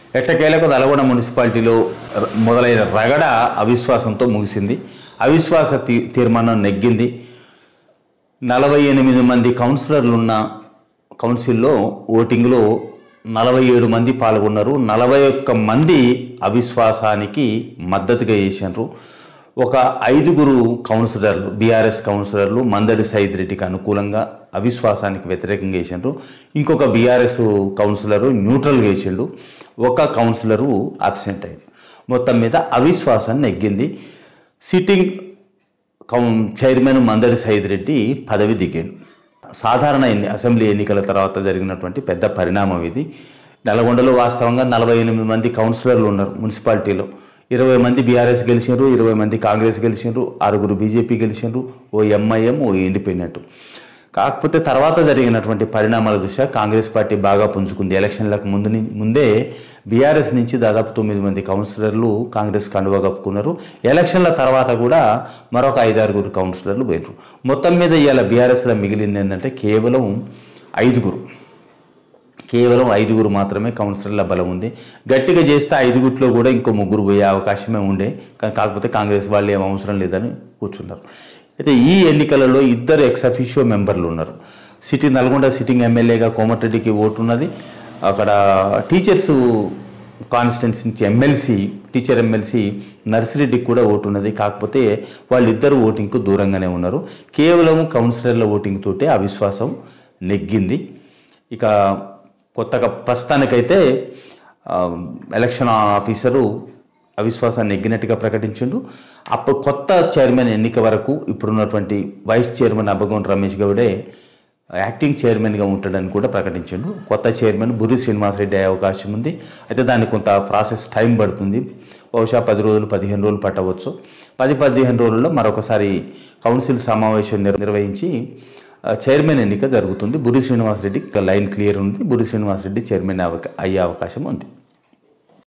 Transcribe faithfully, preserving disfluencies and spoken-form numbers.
ఎట్టకేలకు నల్గొండ మున్సిపాలిటీలో మొదలైన రగడ అవిశ్వాసంతో ముగిసింది. అవిశ్వాస తీ తీర్మానం నెగ్గింది. నలభై ఎనిమిది మంది కౌన్సిలర్లు ఉన్న కౌన్సిల్లో ఓటింగ్లో నలభై ఏడు మంది పాల్గొన్నారు. నలభై ఒక్క మంది అవిశ్వాసానికి మద్దతుగా చేశారు. ఒక ఐదుగురు కౌన్సిలర్లు బీఆర్ఎస్ కౌన్సిలర్లు మందడి సైద్ రెడ్డికి అనుకూలంగా అవిశ్వాసానికి వ్యతిరేకంగా వేసిండ్రు. ఇంకొక బీఆర్ఎస్ కౌన్సిలరు న్యూట్రల్గా వేసిండు. ఒక కౌన్సిలరు అబ్సెంట్ అయ్యింది. మొత్తం మీద అవిశ్వాసాన్ని నెగ్గింది. సిట్టింగ్ కౌ చైర్మన్ మందడి సైద్ రెడ్డి పదవి దిగాడు. సాధారణ ఎన్ని అసెంబ్లీ ఎన్నికల తర్వాత జరిగినటువంటి పెద్ద పరిణామం ఇది. నల్గొండలో వాస్తవంగా నలభై ఎనిమిది మంది కౌన్సిలర్లు ఉన్నారు మున్సిపాలిటీలో. ఇరవై మంది బీఆర్ఎస్ గెలిచారు, ఇరవై మంది కాంగ్రెస్ గెలిచారు, ఆరుగురు బీజేపీ గెలిచారు, ఓ ఎంఐఎం, ఓ ఇండిపెండెంట్. కాకపోతే తర్వాత జరిగినటువంటి పరిణామాల దృష్ట్యా కాంగ్రెస్ పార్టీ బాగా పుంజుకుంది. ఎలక్షన్లకు ముందు ముందే బీఆర్ఎస్ నుంచి దాదాపు తొమ్మిది మంది కౌన్సిలర్లు కాంగ్రెస్ కండువా కప్పుకున్నారు. ఎలక్షన్ల తర్వాత కూడా మరొక ఐదారుగురు కౌన్సిలర్లు పోయినారు. మొత్తం మీద ఇవాళ బీఆర్ఎస్లో మిగిలింది ఏంటంటే కేవలం ఐదుగురు కేవలం ఐదుగురు మాత్రమే కౌన్సిలర్ల బలం ఉంది. గట్టిగా చేస్తే ఐదుగురిలో కూడా ఇంకో ముగ్గురు పోయే అవకాశమే ఉండే, కానీ కాకపోతే కాంగ్రెస్ వాళ్ళు ఏం అవసరం లేదని కూర్చున్నారు. అయితే ఈ ఎన్నికలలో ఇద్దరు ఎక్స్ అఫీషియో మెంబర్లు ఉన్నారు. సిటీ నల్గొండ సిట్టింగ్ ఎమ్మెల్యేగా కోమటిరెడ్డికి ఓటు ఉన్నది. అక్కడ టీచర్స్ కాన్స్టిట్యున్సీ నుంచి ఎమ్మెల్సీ టీచర్ ఎమ్మెల్సీ నర్సిరెడ్డికి కూడా ఓటు ఉన్నది. కాకపోతే వాళ్ళిద్దరు ఓటింగ్కు దూరంగానే ఉన్నారు. కేవలం కౌన్సిలర్ల ఓటింగ్ తోటే అవిశ్వాసం నెగ్గింది. ఇక కొత్తగా ప్రస్తుతానికైతే ఎలక్షన్ ఆఫీసరు అవిశ్వాసాన్ని నెగ్గినట్టుగా ప్రకటించిండు. అప్పుడు కొత్త చైర్మన్ ఎన్నిక వరకు ఇప్పుడున్నటువంటి వైస్ చైర్మన్ అబ్బగోన్ రమేష్ గౌడే యాక్టింగ్ చైర్మన్గా ఉంటాడని కూడా ప్రకటించిండు. కొత్త చైర్మన్ బుర్రి శ్రీనివాసరెడ్డి అయ్యే అవకాశం ఉంది. అయితే దానికి కొంత ప్రాసెస్ టైం పడుతుంది. బహుశా పది రోజులు పదిహేను రోజులు పట్టవచ్చు. పది పదిహేను రోజుల్లో మరొకసారి కౌన్సిల్ సమావేశం నిర్వహించి చైర్మన్ ఎన్నిక జరుగుతుంది. బుర్రి శ్రీనివాసరెడ్డి లైన్ క్లియర్ ఉంది. బుర్రి శ్రీనివాసరెడ్డి చైర్మన్ అయ్యే అవకాశం ఉంది.